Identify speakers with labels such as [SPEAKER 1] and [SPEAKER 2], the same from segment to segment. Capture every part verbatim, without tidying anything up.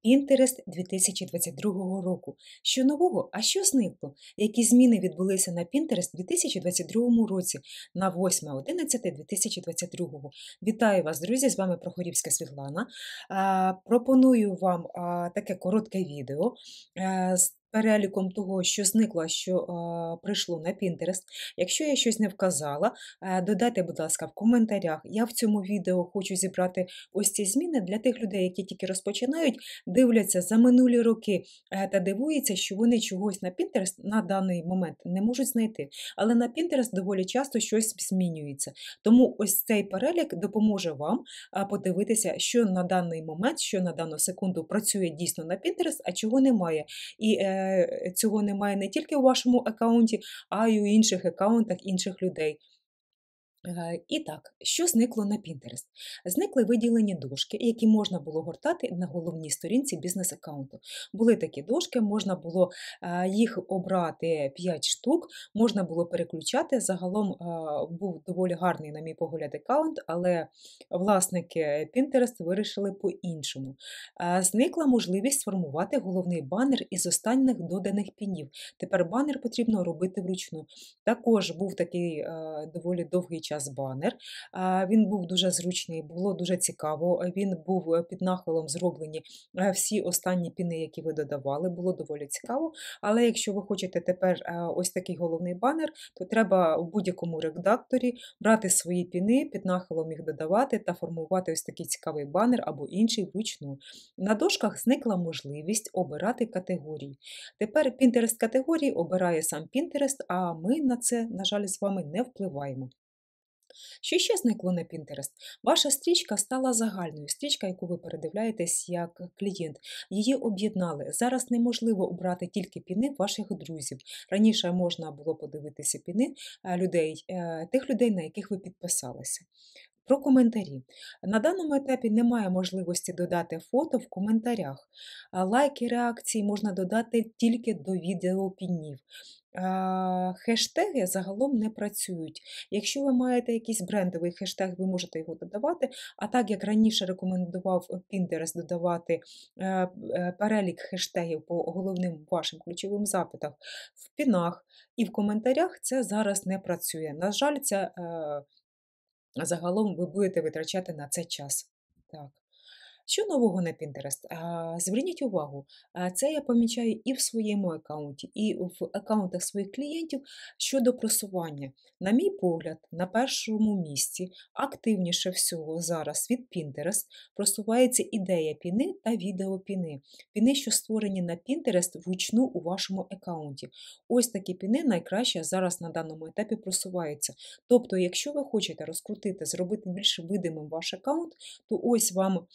[SPEAKER 1] Pinterest дві тисячі двадцять другого року. Що нового, а що зникло? Які зміни відбулися на Pinterest у дві тисячі двадцять другому році на восьме одинадцяте дві тисячі двадцять другого? Вітаю вас, друзі! З вами Прохорівська Світлана. А, пропоную вам а, таке коротке відео а, з переліком того, що зникло, а що а, прийшло на Pinterest. Якщо я щось не вказала, а, додайте, будь ласка, в коментарях. Я в цьому відео хочу зібрати ось ці зміни для тих людей, які тільки розпочинають, дивляться за минулі роки е, та дивуються, що вони чогось на Pinterest на даний момент не можуть знайти. Але на Pinterest доволі часто щось змінюється. Тому ось цей перелік допоможе вам а, подивитися, що на даний момент, що на дану секунду працює дійсно на Pinterest, а чого немає. І е, цього немає не тільки у вашому аккаунті, а й у інших аккаунтах інших людей. Е, І так, що зникло на Pinterest? Зникли виділені дошки, які можна було гортати на головній сторінці бізнес-аккаунту. Були такі дошки, можна було е, їх обрати п'ять штук, можна було переключати. Загалом е, був доволі гарний, на мій погляд, аккаунт, але власники Pinterest вирішили по-іншому. Е, Зникла можливість сформувати головний банер із останніх доданих пінів. Тепер банер потрібно робити вручну. Також був такий е, доволі довгий час банер. Він був дуже зручний, було дуже цікаво. Він був під нахилом зроблені всі останні піни, які ви додавали, було доволі цікаво. Але якщо ви хочете тепер ось такий головний банер, то треба в будь-якому редакторі брати свої піни, під нахилом їх додавати та формувати ось такий цікавий банер або інший вручну. На дошках зникла можливість обирати категорії. Тепер Pinterest категорії обирає сам Pinterest, а ми на це, на жаль, з вами не впливаємо. Що ще зникло на Pinterest? Ваша стрічка стала загальною. Стрічка, яку ви передивляєтесь як клієнт. Її об'єднали. Зараз неможливо обрати тільки піни ваших друзів. Раніше можна було подивитися піни людей, тих людей, на яких ви підписалися. Про коментарі. На даному етапі немає можливості додати фото в коментарях. Лайки, реакції можна додати тільки до відеопінів. Хештеги загалом не працюють. Якщо ви маєте якийсь брендовий хештег, ви можете його додавати, а так як раніше рекомендував Pinterest додавати перелік хештегів по головним вашим ключовим запитам в пінах і в коментарях, це зараз не працює. На жаль, це загалом ви будете витрачати на це час. Так. Що нового на Pinterest? А, Зверніть увагу, а, це я помічаю і в своєму аккаунті, і в аккаунтах своїх клієнтів щодо просування. На мій погляд, на першому місці активніше всього зараз від Pinterest просувається ідея піни та відеопіни. Піни, що створені на Pinterest вручну у вашому аккаунті. Ось такі піни найкраще зараз на даному етапі просуваються. Тобто, якщо ви хочете розкрутити, зробити більш видимим ваш аккаунт, то ось вам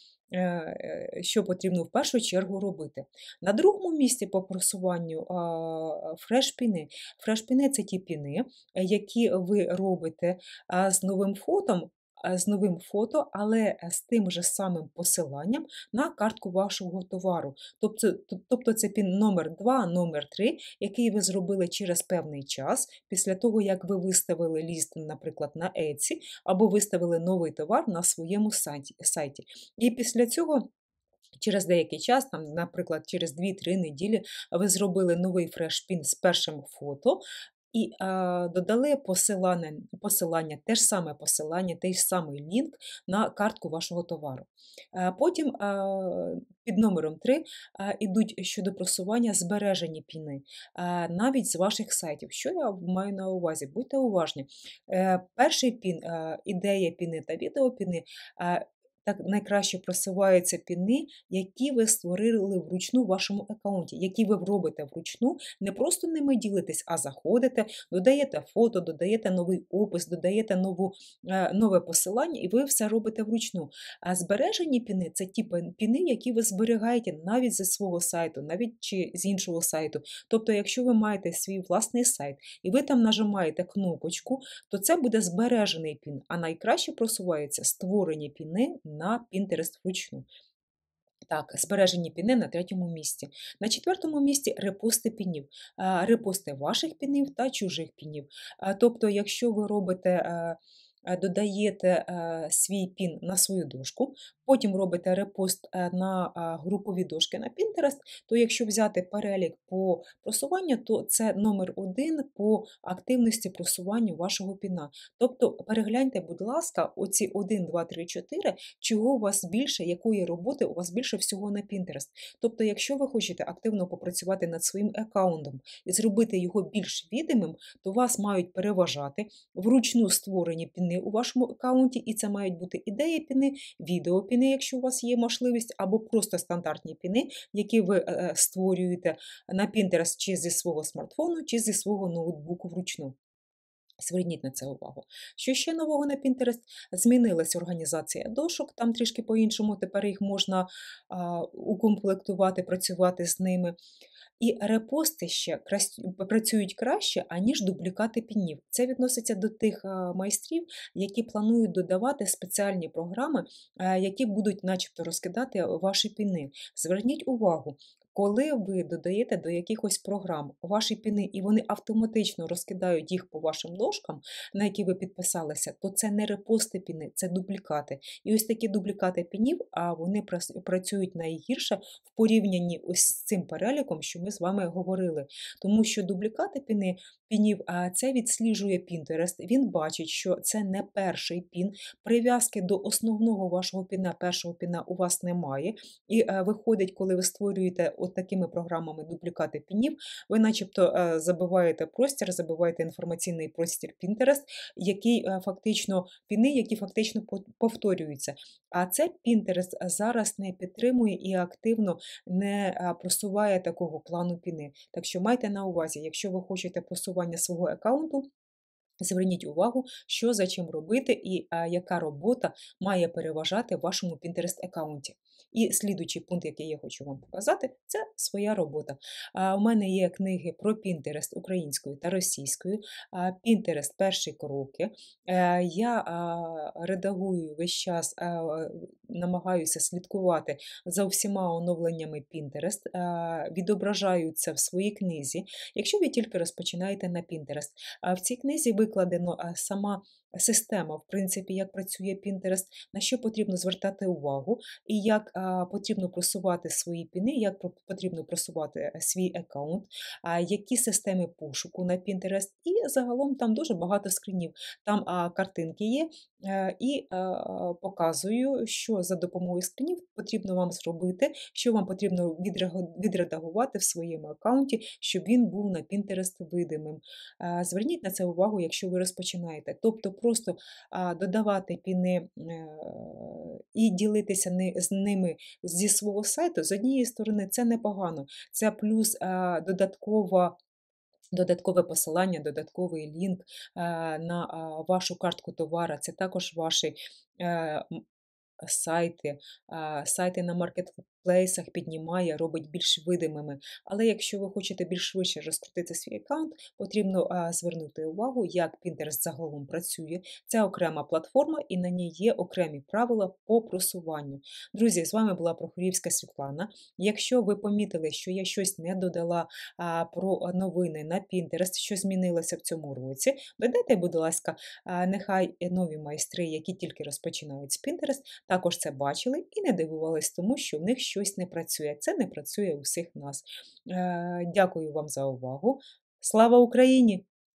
[SPEAKER 1] що потрібно в першу чергу робити. На другому місці по просуванню фреш-піни. Фреш-піни – це ті піни, які ви робите з новим фото, з новим фото, але з тим же самим посиланням на картку вашого товару. Тобто, тобто це пін номер два, номер три, який ви зробили через певний час, після того, як ви виставили ліст, наприклад, на Etsy, або виставили новий товар на своєму сайті. І після цього через деякий час, там, наприклад, через дві-три неділі, ви зробили новий фреш-пін з першим фото, і а, додали посилання, посилання, те ж саме посилання, той ж самий лінк на картку вашого товару. А, потім а, під номером три а, ідуть щодо просування збережені піни, а, навіть з ваших сайтів. Що я маю на увазі? Будьте уважні. А, перший пін, а, ідея піни та відеопіни а, так найкраще просуваються піни, які ви створили вручну в вашому аккаунті, які ви робите вручну, не просто ними ділитесь, а заходите, додаєте фото, додаєте новий опис, додаєте нову, нове посилання, і ви все робите вручну. А збережені піни – це ті піни, які ви зберігаєте навіть зі свого сайту, навіть чи з іншого сайту. Тобто, якщо ви маєте свій власний сайт, і ви там нажимаєте кнопочку, то це буде збережений пін, а найкраще просуваються створені піни на Pinterest вручну. Так, збережені піни на третьому місці. На четвертому місці репости пінів. Репости ваших пінів та чужих пінів. Тобто, якщо ви робите е, додаєте е, свій пін на свою дошку, потім робите репост е, на е, групові дошки на Pinterest, то якщо взяти перелік по просуванню, то це номер один по активності просування вашого піна. Тобто перегляньте, будь ласка, оці один, два, три, чотири, чого у вас більше, якої роботи у вас більше всього на Pinterest. Тобто, якщо ви хочете активно попрацювати над своїм аккаунтом і зробити його більш відомим, то вас мають переважати вручну створені піни у вашому аккаунті, і це мають бути ідеї піни, відеопіни, якщо у вас є можливість, або просто стандартні піни, які ви е, створюєте на Pinterest чи зі свого смартфону, чи зі свого ноутбуку вручну. Зверніть на це увагу. Що ще нового на Pinterest? Змінилася організація дошок, там трішки по-іншому, тепер їх можна а, укомплектувати, працювати з ними. І репости ще крас- працюють краще, аніж дублікати пінів. Це відноситься до тих а, майстрів, які планують додавати спеціальні програми, а, які будуть начебто розкидати ваші піни. Зверніть увагу, коли ви додаєте до якихось програм ваші піни, і вони автоматично розкидають їх по вашим дошкам, на які ви підписалися, то це не репости піни, це дублікати. І ось такі дублікати пінів, а вони прос- працюють найгірше в порівнянні ось з цим переліком, що ми з вами говорили. Тому що дублікати піни, пінів, а це відсліджує Pinterest, він бачить, що це не перший пін, прив'язки до основного вашого піна, першого піна у вас немає. І е, виходить, коли ви створюєте от такими програмами дублікати пінів, ви начебто е, забиваєте простір, забиваєте інформаційний простір Pinterest, який е, фактично піни, які фактично по- повторюються. А це Pinterest зараз не підтримує і активно не е, просуває такого плану піни. Так що майте на увазі, якщо ви хочете просування свого аккаунту, зверніть увагу, що за чим робити і а, яка робота має переважати в вашому Pinterest-аккаунті. І слідуючий пункт, який я хочу вам показати, це своя робота. А, у мене є книги про Pinterest українською та російською. А, Pinterest перші кроки. Е, Я а, редагую весь час, а, намагаюся слідкувати за всіма оновленнями Pinterest, а, відображаю це в своїй книзі. Якщо ви тільки розпочинаєте на Pinterest, а в цій книзі викладено а, сама система, в принципі, як працює Pinterest, на що потрібно звертати увагу, і як а, потрібно просувати свої піни, як про- потрібно просувати е, свій аккаунт, а, які системи пошуку на Pinterest. І загалом там дуже багато скринів. Там а, картинки є, е, і а, показую, що за допомогою скринів потрібно вам зробити, що вам потрібно відреаго- відредагувати в своєму аккаунті, щоб він був на Pinterest видимим. А, Зверніть на це увагу, якщо ви розпочинаєте. Тобто просто а, додавати піни е, і ділитися ни- з ними зі свого сайту, з однієї сторони, це непогано. Це плюс а, додаткова. Додаткове посилання, додатковий лінк а, на а, вашу картку товара. Це також ваші е, м, сайти, а, сайти на маркетплейсах піднімає, робить більш видимими. Але якщо ви хочете більш швидше розкрутити свій аккаунт, потрібно а, звернути увагу, як Pinterest загалом працює. Це окрема платформа і на ній є окремі правила по просуванню. Друзі, з вами була Прохорівська Світлана. Якщо ви помітили, що я щось не додала а, про новини на Pinterest, що змінилося в цьому році, додайте, будь ласка, а, нехай нові майстри, які тільки розпочинають з Pinterest, також це бачили і не дивувались тому, що в них щось не працює. Це не працює у всіх нас. Е, Дякую вам за увагу. Слава Україні!